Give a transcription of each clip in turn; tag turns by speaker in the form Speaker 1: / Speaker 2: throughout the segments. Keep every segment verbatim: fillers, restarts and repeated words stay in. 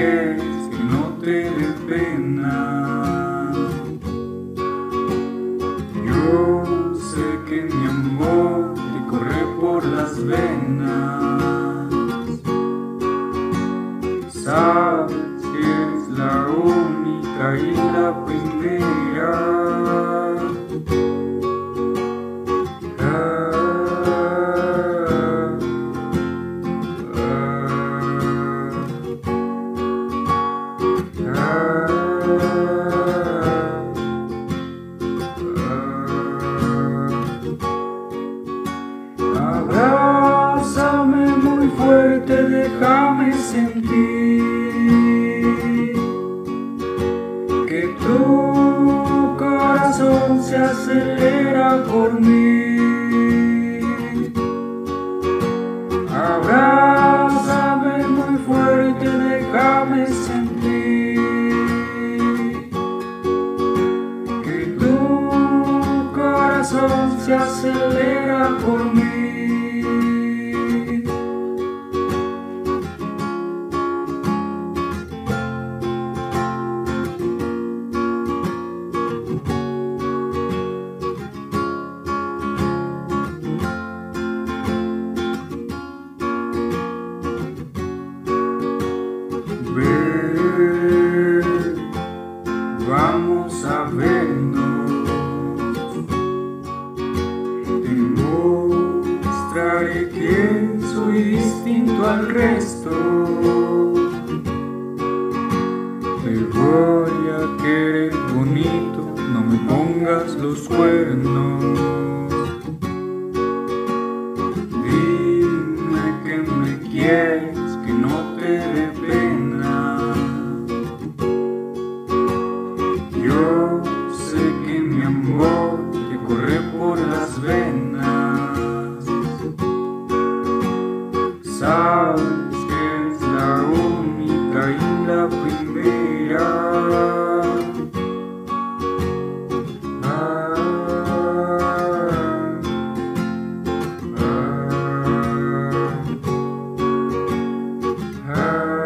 Speaker 1: quieres que no te dé pena. Yo sé que mi amor te corre por las venas. Sabes que eres la única y la primera. Abrázame muy fuerte, déjame sentir que tu corazón se acelera por mí. Abrázame muy fuerte, déjame sentir que tu corazón se acelera por mí. Ven, vamos a vernos. Te mostraré que soy distinto al resto. Te voy a querer bonito, no me pongas los cuernos. Dime que me quieres, que no te dé pena. Yo sé que mi amor te corre por las venas. Sabes que eres la única y la primera. Ah, ah,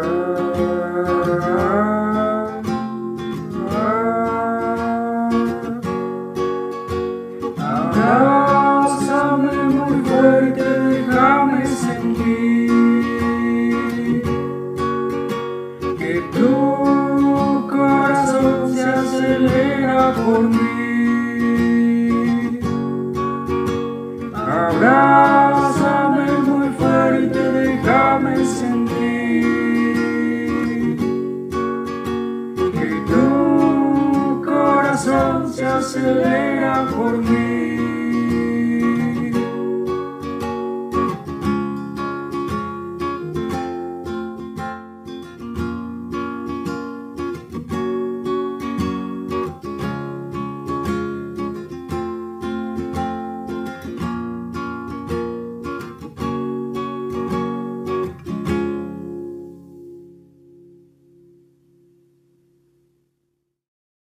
Speaker 1: ah. Abrázame muy fuerte, déjame sentir que tu corazón se acelera por mí. Abrázame muy fuerte, déjame sentir que tu corazón se acelera por mí.